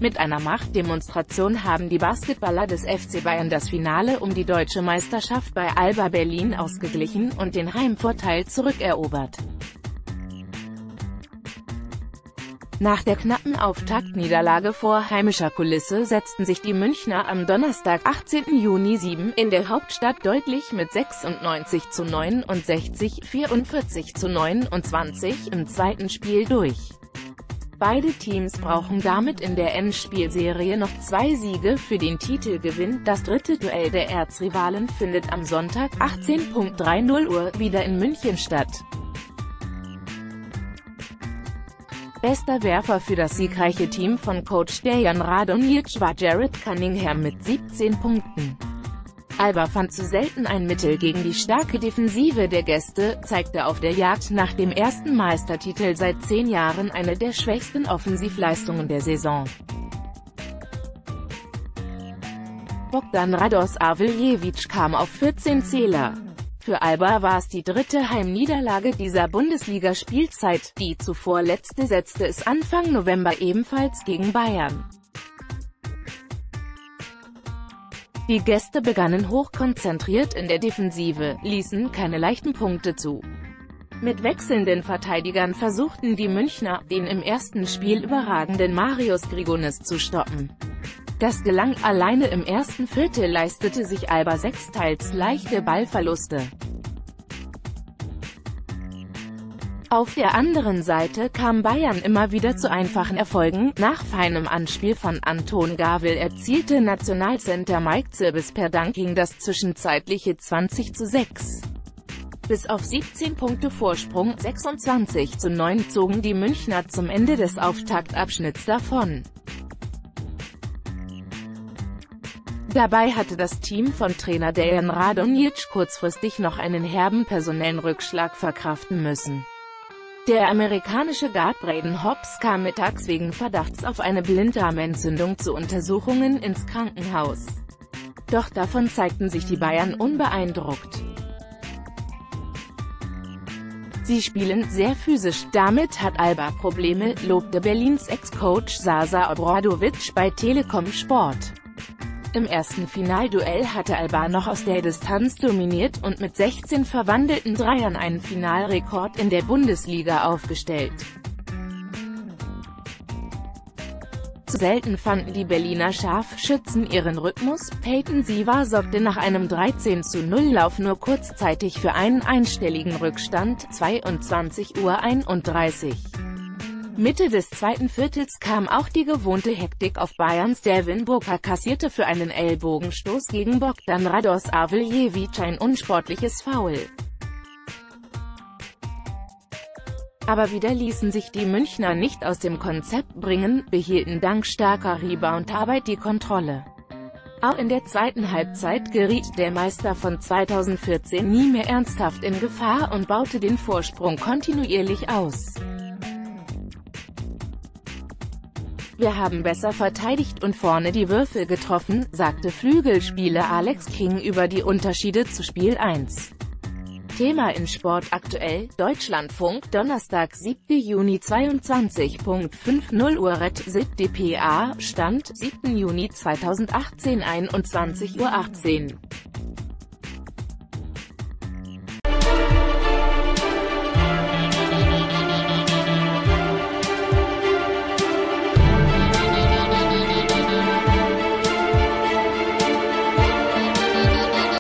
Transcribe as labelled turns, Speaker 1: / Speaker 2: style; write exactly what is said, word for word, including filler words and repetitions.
Speaker 1: Mit einer Machtdemonstration haben die Basketballer des F C Bayern das Finale um die deutsche Meisterschaft bei Alba Berlin ausgeglichen und den Heimvorteil zurückerobert. Nach der knappen Auftaktniederlage vor heimischer Kulisse setzten sich die Münchner am Donnerstag, achtzehnten Juni sieben in der Hauptstadt deutlich mit sechsundneunzig zu neunundsechzig, vierundvierzig zu neunundzwanzig im zweiten Spiel durch. Beide Teams brauchen damit in der Endspielserie noch zwei Siege für den Titelgewinn. Das dritte Duell der Erzrivalen findet am Sonntag, achtzehn Uhr dreißig wieder in München statt. Bester Werfer für das siegreiche Team von Coach Dejan Radonjic war Jared Cunningham mit siebzehn Punkten. Alba fand zu selten ein Mittel gegen die starke Defensive der Gäste, zeigte auf der Jagd nach dem ersten Meistertitel seit zehn Jahren eine der schwächsten Offensivleistungen der Saison. Bogdan Radosavljevic kam auf vierzehn Zähler. Für Alba war es die dritte Heimniederlage dieser Bundesliga-Spielzeit, die zuvor letzte setzte es Anfang November ebenfalls gegen Bayern. Die Gäste begannen hochkonzentriert in der Defensive, ließen keine leichten Punkte zu. Mit wechselnden Verteidigern versuchten die Münchner, den im ersten Spiel überragenden Marius Grigonis zu stoppen. Das gelang alleine im ersten Viertel, leistete sich Alba sechs teils leichte Ballverluste. Auf der anderen Seite kam Bayern immer wieder zu einfachen Erfolgen. Nach feinem Anspiel von Anton Gavil erzielte Nationalcenter Mike Zirbis per Dunking das zwischenzeitliche zwanzig zu sechs. Bis auf siebzehn Punkte Vorsprung, sechsundzwanzig zu neun, zogen die Münchner zum Ende des Auftaktabschnitts davon. Dabei hatte das Team von Trainer Dejan Radonjic kurzfristig noch einen herben personellen Rückschlag verkraften müssen. Der amerikanische Guard Braden Hobbs kam mittags wegen Verdachts auf eine Blinddarmentzündung zu Untersuchungen ins Krankenhaus. Doch davon zeigten sich die Bayern unbeeindruckt. Sie spielen sehr physisch, damit hat Alba Probleme, lobte Berlins Ex-Coach Sasa Obradovic bei Telekom Sport. Im ersten Finalduell hatte Alba noch aus der Distanz dominiert und mit sechzehn verwandelten Dreiern einen Finalrekord in der Bundesliga aufgestellt. Zu selten fanden die Berliner Scharfschützen ihren Rhythmus. Peyton Siva sorgte nach einem dreizehn zu null Lauf nur kurzzeitig für einen einstelligen Rückstand, zweiundzwanzig Uhr einunddreißig. Mitte des zweiten Viertels kam auch die gewohnte Hektik auf. Bayerns Devin Booker kassierte für einen Ellbogenstoß gegen Bogdan Radosavljevic ein unsportliches Foul. Aber wieder ließen sich die Münchner nicht aus dem Konzept bringen, behielten dank starker Reboundarbeit die Kontrolle. Auch in der zweiten Halbzeit geriet der Meister von zweitausendvierzehn nie mehr ernsthaft in Gefahr und baute den Vorsprung kontinuierlich aus. Wir haben besser verteidigt und vorne die Würfel getroffen, sagte Flügelspieler Alex King über die Unterschiede zu Spiel eins. Thema in Sport aktuell, Deutschlandfunk, Donnerstag, siebten Juni zweiundzwanzig Uhr fünfzig Red sieb D P A, Stand, siebten Juni zweitausendachtzehn, einundzwanzig Uhr achtzehn.